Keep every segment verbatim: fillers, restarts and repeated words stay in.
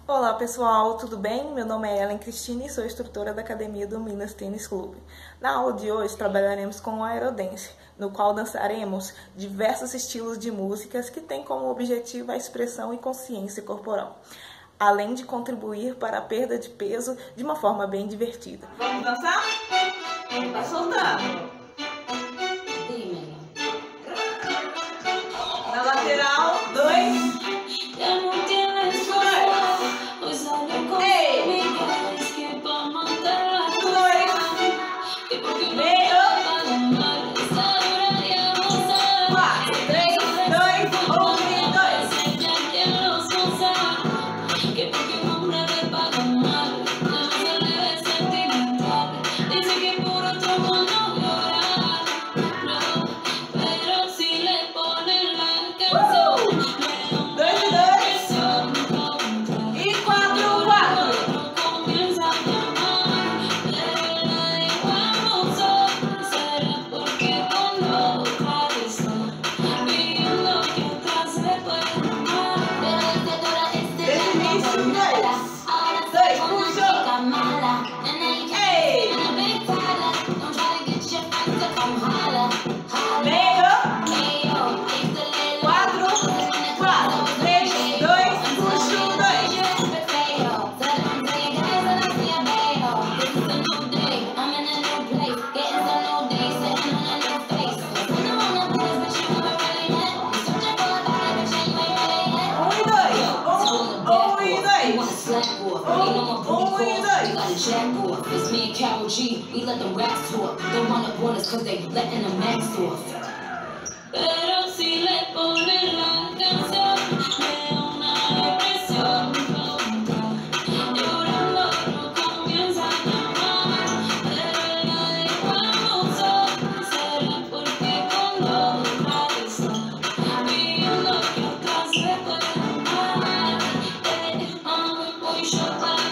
Olá pessoal, tudo bem? Meu nome é Ellen Cristina e sou instrutora da Academia do Minas Tênis Clube. Na aula de hoje trabalharemos com o aerodance, no qual dançaremos diversos estilos de músicas que têm como objetivo a expressão e consciência corporal, além de contribuir para a perda de peso de uma forma bem divertida. Vamos dançar? Tá soltando. Na lateral, dois. It's me and Carol G, we let them racks talk. Don't wanna want us cause they letting them max off. Pero si le ponen la canción de una depresión tonta, llorando no comienza a llamar, pero la dejamos sola. Será porque con otra está pidiendo que otra se pueda amar. Eh, ah, voy yo para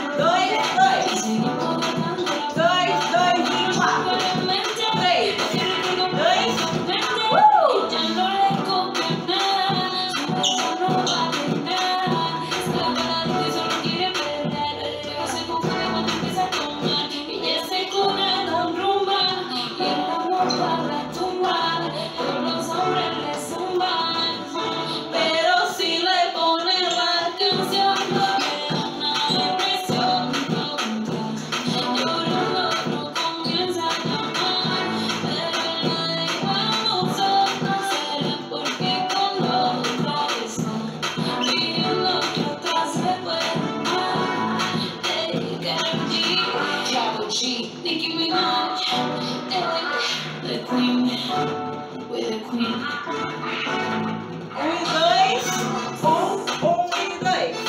Nicki Minaj, the queen, we're the queen. Um e dois, um, um e dois.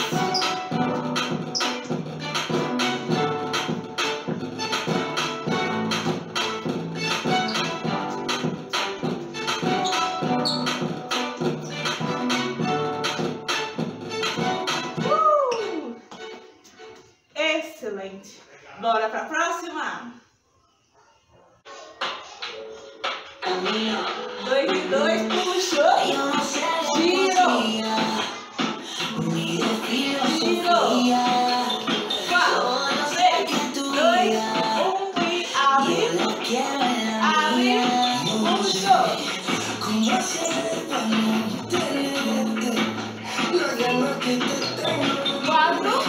Uh! Excelente. Bora pra próxima? Dois e dois, puxou. Giro. Giro. Quatro, três, dois, um e abre. Abre. Puxou. Quatro.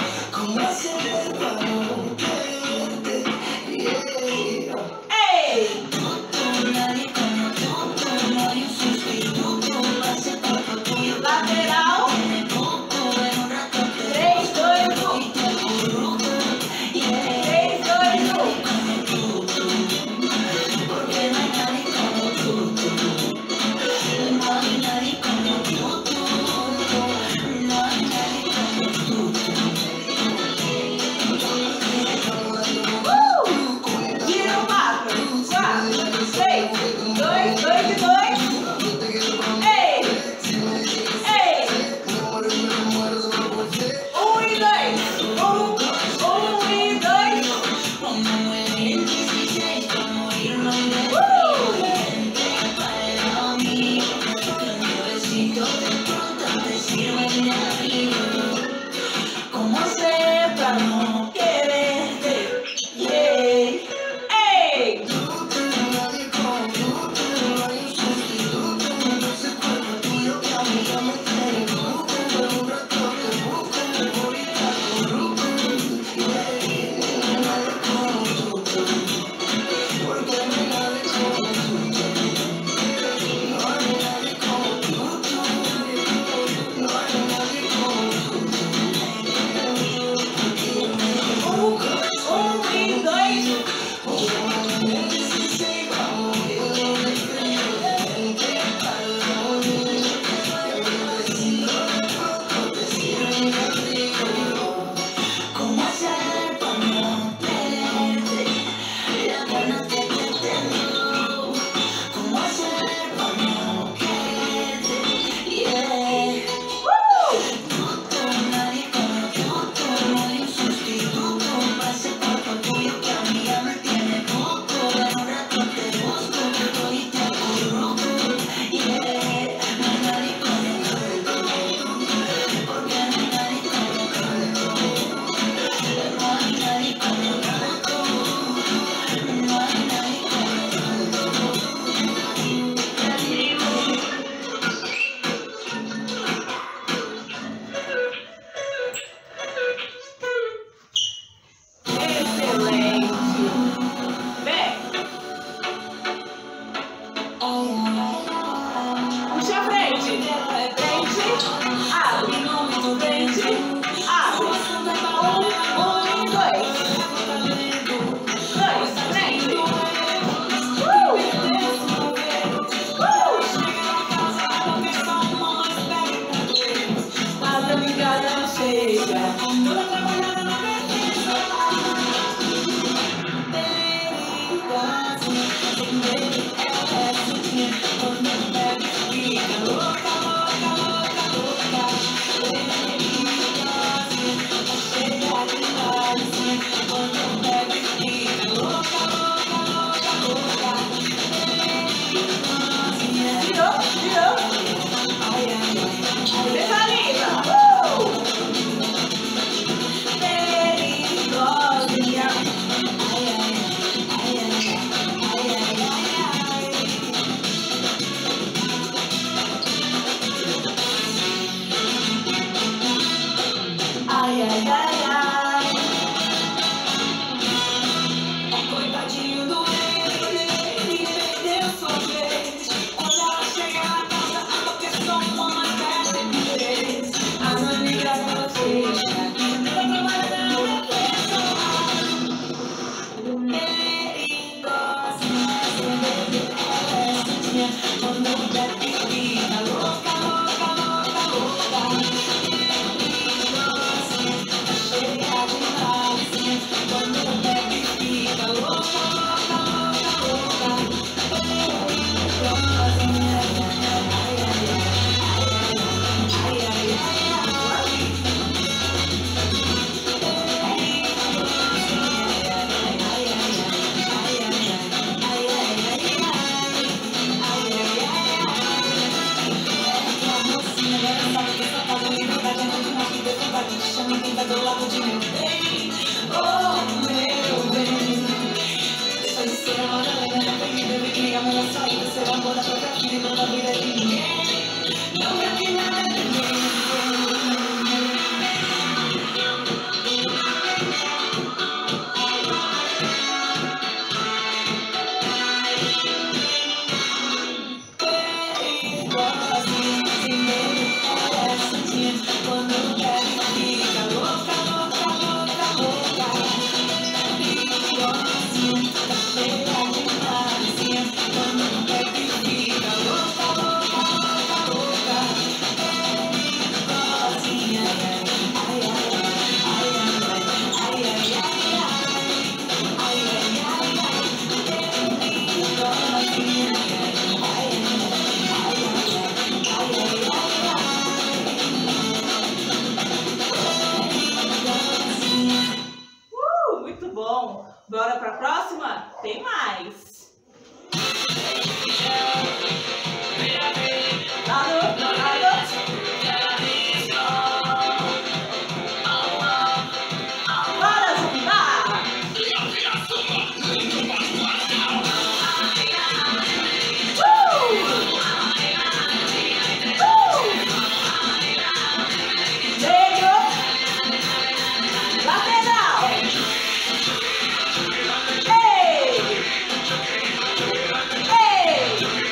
Abre. Um, dois. Dois, frente. Uh! Uh! As amigas não chegam. Ai, ai, ai, ai. Coitadinho do ele, perdeu sua vez. Quando ela chega na casa, a qualquer som, uma festa de vez. As amigas não fecham, não trabalha na festa. Ele gosta de beber a festinha. Quando bebe, fica louca, louca, louca, louca. Chama quem tá do lado de meu bem, oh meu bem. Depois de ser a hora, lembra da vida, vi que a melhor saída será amor da própria vida e não da vida de ninguém. Não quero que nada de ninguém. Bora pra próxima? Tem mais! Lado, lado. Bora zumbar! Uh! Uh! Dedo. Lateral. Ei! Ei!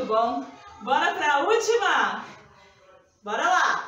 bom. Bora pra última? Bora lá!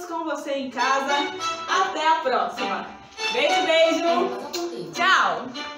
Em casa. Até a próxima. Beijo, beijo. Tchau.